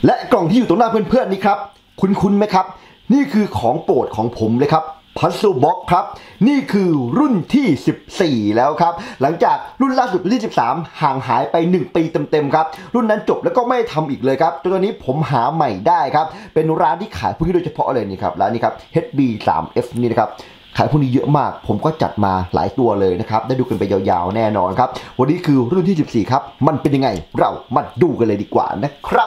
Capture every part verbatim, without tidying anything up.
และกล่องที่อยู่ตรงหน้าเพื่อนๆนี่ครับคุ้นๆไหมครับนี่คือของโปรดของผมเลยครับพัซเซิลบ็อกครับนี่คือรุ่นที่สิบสี่แล้วครับหลังจากรุ่นล่าสุดรุ่นที่สิบสามห่างหายไปหนึ่งปีเต็มๆครับรุ่นนั้นจบแล้วก็ไม่ทำอีกเลยครับจนตอนนี้ผมหาใหม่ได้ครับเป็นร้านที่ขายพวกนี้โดยเฉพาะเลยนี่ครับร้านนี้ครับ เอช บี ทรี เอฟ นี่นะครับขายพวกนี้เยอะมากผมก็จัดมาหลายตัวเลยนะครับได้ดูกันไปยาวๆแน่นอนครับวันนี้คือรุ่นที่สิบสี่ครับมันเป็นยังไงเรามาดูกันเลยดีกว่านะครับ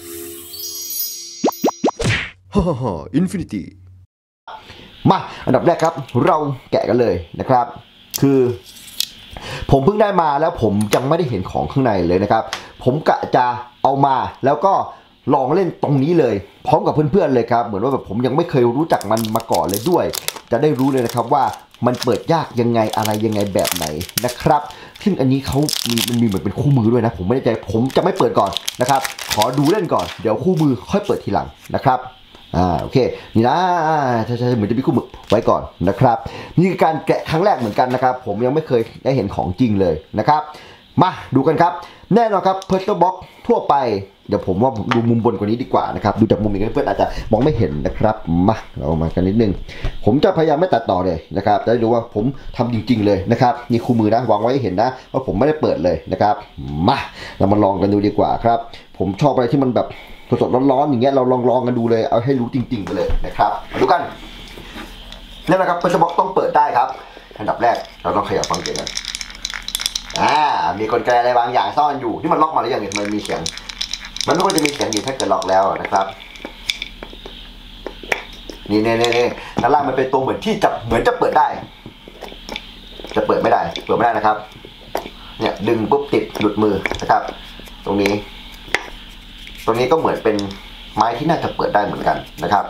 ฮ่าฮ่าอินฟินิตี้มาอันดับแรกครับเราแกะกันเลยนะครับคือผมเพิ่งได้มาแล้วผมยังไม่ได้เห็นของข้างในเลยนะครับผมกะจะเอามาแล้วก็ลองเล่นตรงนี้เลยพร้อมกับเพื่อนๆเลยครับเหมือนว่าแบบผมยังไม่เคยรู้จักมันมาก่อนเลยด้วยจะได้รู้เลยนะครับว่ามันเปิดยากยังไงอะไรยังไงแบบไหนนะครับซึ่งอันนี้เขามีมันมีเหมือนเป็นคู่มือด้วยนะผมไม่แน่ใจผมจะไม่เปิดก่อนนะครับขอดูเล่นก่อนเดี๋ยวคู่มือค่อยเปิดทีหลังนะครับอ่าโอเคนี่นะใช่ใช่เหมือนจะมีคู่มือไว้ก่อนนะครับนี่คือการแกะครั้งแรกเหมือนกันนะครับผมยังไม่เคยได้เห็นของจริงเลยนะครับมาดูกันครับแน่นอนครับเพอร์เซอร์บ็อกทั่วไปเดี๋ยวผมว่าดูมุมบนกว่านี้ดีกว่านะครับดูจากมุมนี้เพื่อนอาจจะมองไม่เห็นนะครับมาเรามากันนิดนึงผมจะพยายามไม่ตัดต่อเลยนะครับจะได้ดูว่าผมทำจริงๆเลยนะครับนี่คู่มือนะวางไว้ให้เห็นนะว่าผมไม่ได้เปิดเลยนะครับมาเรามาลองกันดูดีกว่าครับผมชอบอะไรที่มันแบบสดๆร้อนๆอย่างเงี้ยเราลองลองกันดูเลยเอาให้รู้จริงๆไปเลยนะครับมาดูกันนี่นะครับเพอร์เซอร์บ็อกต้องเปิดได้ครับอันดับแรกเราต้องขยับฟังเสียงกันอ่ามีกลไกอะไรบางอย่างซ่อนอยู่ที่มันล็อกมาหรือยังเนี่ยมันมีเสียงมันไม่ควรจะมีเสียงอยู่ถ้าเกิดล็อกแล้วนะครับนี่นี่นี่นี่ด้านล่างมันเป็นตัวเหมือนที่จะเหมือนจะเปิดได้จะเปิดไม่ได้เปิดไม่ได้นะครับเนี่ยดึงปุ๊บติดหลุดมือนะครับตรงนี้ตรงนี้ก็เหมือนเป็นไม้ที่น่าจะเปิดได้เหมือนกันนะครับ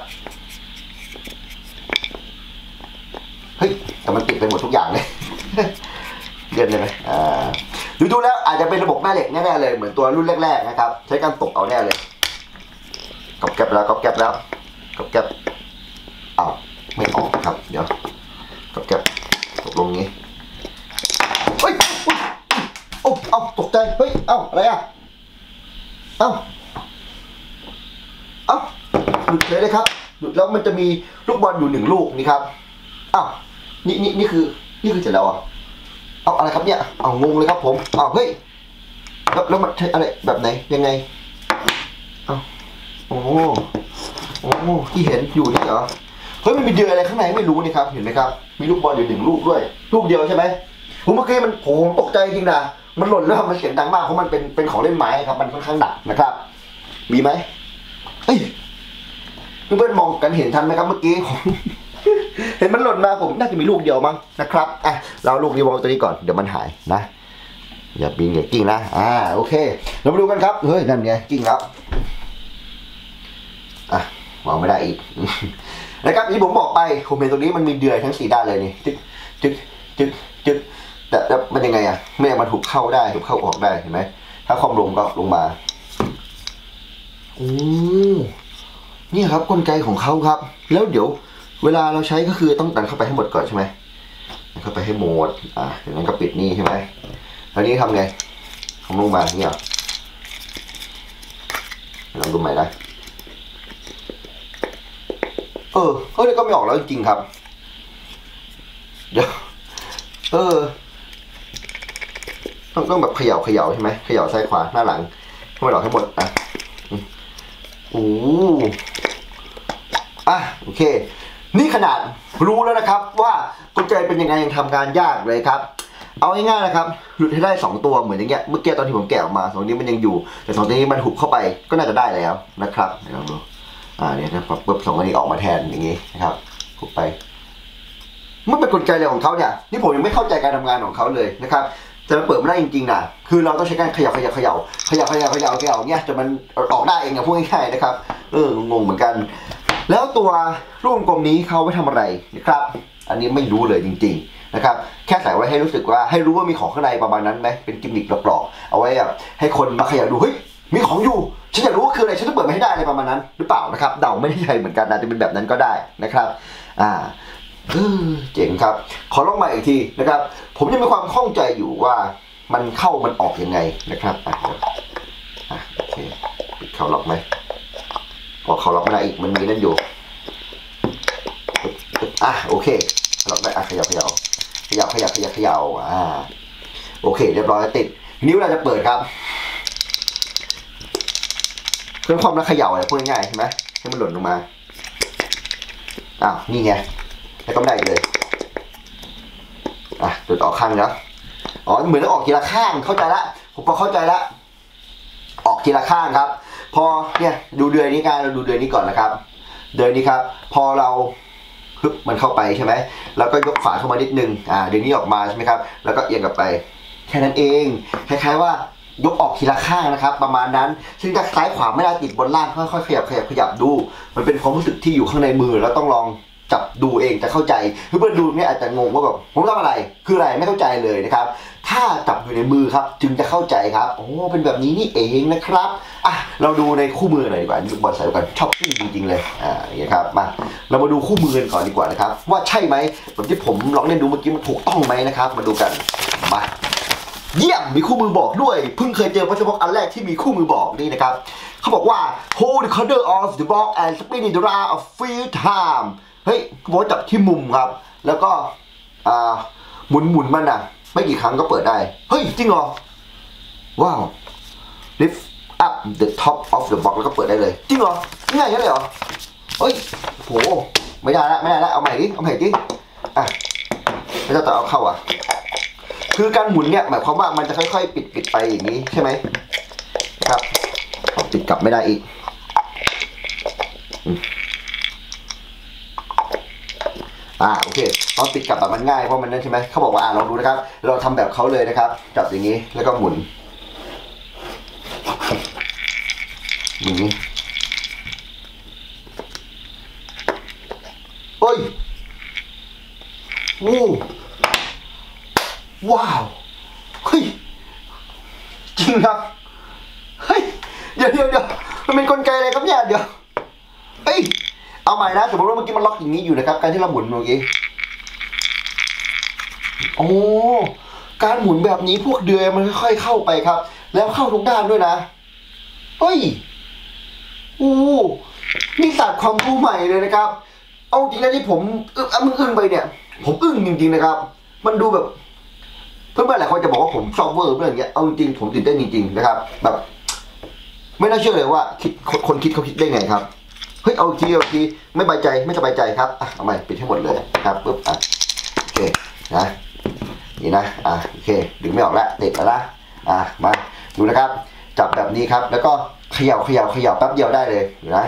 เฮ้ยแต่มันติดไปหมดทุกอย่างเลยเย็นเลยไหมอ่าดูดูแล้วอาจจะเป็นระบบแม่เหล็กแน่ๆเลยเหมือนตัวรุ่นแรกๆนะครับใช้การตกเอาแน่เลยกบแก็บแล้วกบแก็บแล้วกบแก็บเอาไม่ออกครับเดี๋ยวกบแก็บตกลงงี้เฮ้ยโอ้เอาตกใจเฮ้ยเอาอะไรอ่ะเอาเอาหลุดเลยเลยครับหลุดแล้วมันจะมีลูกบอลอยู่หนึ่งลูกนี่ครับอ้าวนี่นี่นี่คือนี่คือเสร็จแล้วอ่ะเอาอะไรครับเนี่ยเอางงเลยครับผมเอาเฮ้ยแล้วแล้วมันใช้อะไรแบบไหนยังไงเอาโอ้โอ้ที่เห็นอยู่นี่เหรอเฮ้ยมันมีเดือยอะไรข้างในไม่รู้นี่ครับเห็นไหมครับมีลูกบอลอยู่หนึ่งลูกด้วยลูกเดียวใช่ไหมผมเมื่อกี้มันผมตกใจจริงนะมันหล่นแล้วมันเสียงดังมากเพราะมันเป็นเป็นของเล่นไม้ครับมันค่อนข้างหนักนะครับมีไหมเฮ้ยเพื่อนๆมองกันเห็นทันไหมครับเมื่อกี้เห็นมันหล่นมาผมน่าจะมีลูกเดียวมั้งนะครับอ่ะเราลูกนี้วางตัวนี้ก่อนเดี๋ยวมันหายนะอย่าบินอย่ากิ้งนะอ่าโอเคเรามาดูกันครับเฮ้ยนั่นไงกิ้งแล้วอ่ะวางไม่ได้อีกนะครับที่ผมบอกไปผมเห็นตรงนี้มันมีเดือยทั้งสี่ด้านเลยนี่จึ๊กจึ๊กจึ๊กจึ๊กแต่แล้วมันยังไงอ่ะไม่มันถูกเข้าได้ถูกเข้าออกได้เห็นไหมถ้าความลงก็ลงมาโอ้นี่ครับกลไกของเขาครับแล้วเดี๋ยวเวลาเราใช้ก็คือต้องดันเข้าไปให้หมดก่อนใช่ไหมเข้าไปให้หมดอ่ะอย่างนั้นก็ปิดนี่ใช่ไหมคราวนี้ทำไงทำลงมาเนี่ยลองดูใหม่นะเออเฮ้ยก็ไม่ออกแล้วจริงๆครับเดี๋ยวเออต้องต้องแบบเขย่าเขย่าใช่ไหมเขย่าซ้ายขวาหน้าหลังให้มันออกให้หมดอ่ะโอ้อ่ะโอเคนี่ขนาดรู้แล้วนะครับว่ากลไกเป็นยังไงยังทำงานยากเลยครับเอาง่ายๆนะครับหลุดให้ได้สองตัวเหมือนอย่างเงี้ยเมื่อกี้ตอนที่ผมแกะออกมาสองนี้มันยังอยู่แต่สองตัวนี้มันหุบเข้าไปก็น่าจะได้แล้วนะครับเดี๋ยวลองดูอ่าเนี่ยนะปุ๊บสองอันนี้ออกมาแทนอย่างงี้นะครับหุบไปมันเป็นกลไกอะไรของเขาเนี่ยนี่ผมยังไม่เข้าใจการทำงานของเขาเลยนะครับแต่มันเปิดไม่ได้จริงๆนะคือเราต้องใช้การขยับขยับขยับขยับขยับขยับขยับเงี้ยจนมันออกได้เองอะพูดง่ายๆนะครับเอองงเหมือนกันแล้วตัวลูกกลมนี้เขาไว้ทำอะไรนะครับอันนี้ไม่รู้เลยจริงๆนะครับแค่ใส่ไว้ให้รู้สึกว่าให้รู้ว่ามีของข้างในประมาณนั้นไหมเป็นกิมมิคหลอกๆเอาไว้แบบให้คนมาขยับดูเฮ้ยมีของอยู่ฉันอยากรู้ว่าคืออะไรฉันต้องเปิดมาให้ได้อะไรประมาณนั้นหรือเปล่านะครับเดาไม่ได้ใช่เหมือนกันอาจจะเป็นแบบนั้นก็ได้นะครับอ่าเจ๋งครับขอลองมาอีกทีนะครับผมยังมีความข้องใจอยู่ว่ามันเข้ามันออกยังไงนะครับอ่ะโอเคปิดเข้าล็อกไหมพอเขาล็อกไม่ได้อีกมันมีนั่นอยู่อ่ะโอเคล็อกได้อ่ะขยับขยับขยับขยับขยับขยับอ่าโอเคเรียบร้อยติดนิ้วเราจะเปิดครับเพิ่มความระเขย่าอะไรพูดง่ายๆใช่ไหมให้มันหล่นลงมาอ้าวนี่ไงแล้วก็ไม่ได้เลยอ่ะตัวต่อข้างแล้วอ๋อเหมือนออกทีละข้างเข้าใจละผมพอเข้าใจละออกทีละข้างครับพอเนี่ยดูเดือยนี้กันเราดูเดือยนี้ก่อนนะครับเดือยนี้ครับพอเราฮึบมันเข้าไปใช่ไหมแล้วก็ยกฝาเข้ามานิดนึงอ่าเดือยนี้ออกมาใช่ไหมครับแล้วก็เอียงกลับไปแค่นั้นเองคล้ายๆว่ายกออกทีละข้างนะครับประมาณนั้นซึ่งถ้าซ้ายขวาไม่ได้ติดบนล่างค่อยๆขยับขยับขยับดูมันเป็นความรู้สึกที่อยู่ข้างในมือแล้วต้องลองจับดูเองจะเข้าใจเพื่อนๆดูเนี่ยอาจจะงงว่าแบบผมทำอะไรคืออะไรไม่เข้าใจเลยนะครับถ้าจับอยู่ในมือครับจึงจะเข้าใจครับโอ้เป็นแบบนี้นี่เองนะครับอ่ะเราดูในคู่มือหน่อยดีกว่าลูกบอลใส่กันชอบปิ้งจริงๆเลยอ่าอย่างนี้ครับมาเรามาดูคู่มือกันก่อนดีกว่านะครับว่าใช่ไหมแบบที่ผมลองเล่นดูเมื่อกี้มันถูกต้องไหมนะครับมาดูกันมาเยี่ยมมีคู่มือบอกด้วยเพิ่งเคยเจอพัชรพกอันแรกที่มีคู่มือบอกนี่นะครับเขาบอกว่า hold the corner of the block and spin it around a few times เฮ้ยเขาจับที่มุมครับแล้วก็อ่าหมุนหมุนมันอ่ะไม่กี่ครั้งก็เปิดได้เฮ้ยจริงเหรอว้าว lift up the top of the box แล้วก็เปิดได้เลยจริงเหรอง่ายแค่เลยเหรอเฮ้ยโหไม่ได้ละไม่ได้ละเอาใหม่ดิเอาใหม่ดิอ่ะไม่ต้องต่อเอาเข้าอ่ะคือการหมุนเนี่ยหมายความว่ามันจะค่อยๆปิดปิดไปอย่างนี้ใช่ไหมครับปิดกลับไม่ได้อีกอ่าโอเคตอนปิดกลับแบบมันง่ายเพราะมันนั่นใช่ไหมเขาบอกว่าอ่าลองดูนะครับเราทำแบบเขาเลยนะครับจับอย่างนี้แล้วก็หมุนอย่างนี้เฮ้ยโอ้ว้าวเฮ้ยจริงครับเฮ้ยเดี๋ยวเดี๋ยวเดี๋ยวมันเป็นกลไกอะไรครับเนี่ยเดี๋ยวเฮ้ยเอาใหม่นะสมมติว่าเมื่อกี้มันล็อกอย่างนี้อยู่นะครับการที่เราหมุนเมื่อกี้โอ้การหมุนแบบนี้พวกเดือยมันค่อยๆเข้าไปครับแล้วเข้าทุกด้านด้วยนะเฮ้ยโอ้นี่ศาสตร์ความรู้ใหม่เลยนะครับเอาจริงนะที่ผมอึ้งอึ้งไปเนี่ยผมอึ้งจริงๆนะครับมันดูแบบเพื่อนๆหลายคนจะบอกว่าผมชอบเวอร์เรื่องอย่างเงี้ยเอาจริงผมตื่นเต้นจริงๆนะครับแบบไม่น่าเชื่อเลยว่าคิดคนคิดเขาคิดได้ไงครับเฮ้ยเอาทีเอาทีไม่สบายใจไม่สบายใจครับอ่ะเอาใหม่ปิดให้หมดเลยครับปุ๊บอ่ะโอเคนะนี่นะอ่ะโอเคดึงไม่ออกแล้วติดแล้วนะอ่ะมาดูนะครับจับแบบนี้ครับแล้วก็เขย่าเขย่าเขย่าแป๊บเดียวได้เลยนะ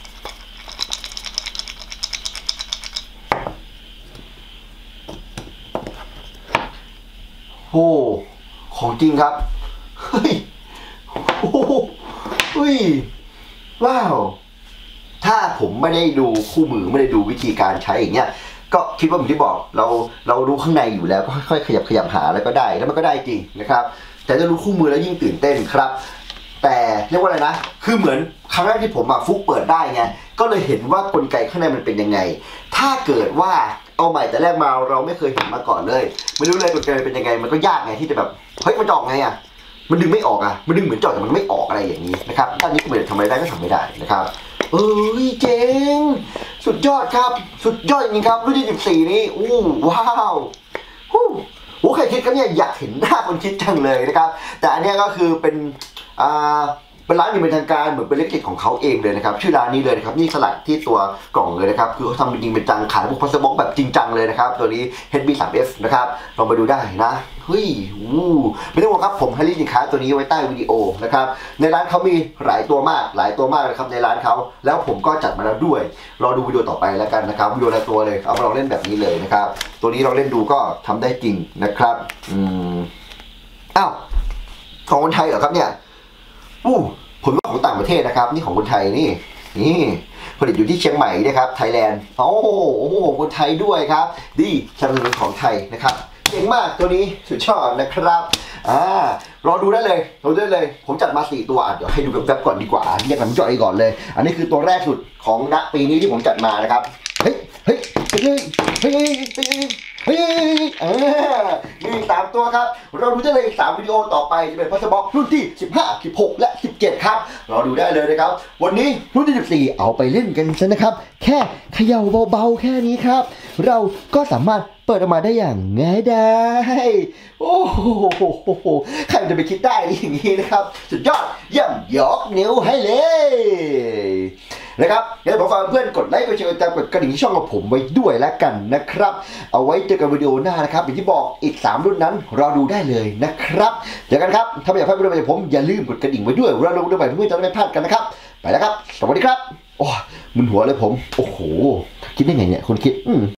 โอ้ของจริงครับเฮ้ยโอ้เฮ้ยว้าวถ้าผมไม่ได้ดูคู่มือไม่ได้ดูวิธีการใช้อย่างเงี้ยก็คิดว่าเหมือนที่บอกเราเรารู้ข้างในอยู่แล้วก็ค่อยๆขยับขยับหาแล้วก็ได้แล้วมันก็ได้จริงนะครับแต่จะรู้คู่มือแล้วยิ่งตื่นเต้นครับแต่เรียกว่าอะไรนะคือเหมือนครั้งแรกที่ผมอะฟุกเปิดได้ไงก็เลยเห็นว่ากลไกข้างในมันเป็นยังไงถ้าเกิดว่าเอาใหม่แต่แรกมาเราไม่เคยเห็นมาก่อนเลยไม่รู้เลยกลไกเป็นยังไงมันก็ยากไงที่จะแบบเฮ้ยมันจะออกไงอะมันดึงไม่ออกอะมันดึงเหมือนจอดแต่มันไม่ออกอะไรอย่างนี้นะครับด้านนี้ก็ไม่ได้ทำอะไรได้ก็ทำไม่ได้นะครับเอ้ยเจ๋งสุดยอดครับสุดยอดจริงๆครับรุ่นที่สิบสี่นี้อู้ว้าวฮู้โอ้ใครคิดกันเนี่ยอยากเห็นหน้าคนคิดจังเลยนะครับแต่อันนี้ก็คือเป็นอ่าเป็นร้านอยู่เป็นทางการเหมือนเป็นเล็กๆของเขาเองเลยนะครับชื่อร้านนี้เลยนะครับนี่สลักที่ตัวกล่องเลยนะครับคือเขาทำเป็นจริงเป็นจังขายพวกพัสดุแบบจริงจังเลยนะครับตัวนี้ เอช บี ทรี เอฟ นะครับลองไปดูได้นะเฮ้ยอู้ไม่ต้องห่วงครับผมให้ลิงก์สินค้าตัวนี้ไว้ใต้วิดีโอนะครับในร้านเขามีหลายตัวมากหลายตัวมากนะครับในร้านเขาแล้วผมก็จัดมาแล้วด้วยรอดูวิดีโอต่อไปแล้วกันนะครับวิดีโอละตัวเลยเอามาลองเล่นแบบนี้เลยนะครับตัวนี้ลองเล่นดูก็ทำได้จริงนะครับอืมอ้าวของคนไทยเหรอครับเนี่ยอู้ผลงานของต่างประเทศนะครับนี่ของคนไทยนี่นี่ผลิตอยู่ที่เชียงใหม่นะครับไทยแลนด์โอ้โหคนไทยด้วยครับดีสนับสนุนของไทยนะครับเก่งมากตัวนี้สุดยอดนะครับอ่ารอดูได้เลยรอดูได้เลยผมจัดมาสี่ตัวอ่ะเดี๋ยวให้ดูแป๊บๆก่อนดีกว่าเรียกน้ำจ่อยก่อนเลยอันนี้คือตัวแรกสุดของณปีนี้ที่ผมจัดมานะครับเฮ้ยเฮ้ยเฮ้ยเฮ้ยเฮ้ยเฮ้ยเออมีอีกสามตัวครับเราดูได้เลยอีกสามวิดีโอต่อไปจะเป็นพัสบ็อกรุ่นที่สิบห้า สิบหกและสิบเจ็ดครับรอดูได้เลยนะครับวันนี้รุ่นที่สิบสี่เอาไปเล่นกันซะนะครับแค่เขย่าเบาๆแค่นี้ครับเราก็สามารถเปิดออกมาได้อย่างง่ายดายโอ้โหใครจะไปคิดได้อย่างนี้นะครับสุดยอดเยี่ยมยกนิ้วให้เลยนะครับงั้นผมฝากเพื่อนกดไลค์กดแชร์กดติดตามกดกระดิ่งที่ช่องของผมไว้ด้วยแล้วกันนะครับเอาไว้เจอกันวิดีโอหน้านะครับอย่างที่บอกอีกสามรุ่นนั้นรอดูได้เลยนะครับเจอกันครับถ้าไม่อยากพลาดวิดีโอใหม่ผมอย่าลืมกดกระดิ่งไว้ด้วยเราลงวิดีโอใหม่เพื่อจะได้ไม่พลาดกันนะครับไปแล้วครับสวัสดีครับโอ้มึนหัวเลยผมโอ้โหคิดได้ไงเนี่ยคนคิดอืม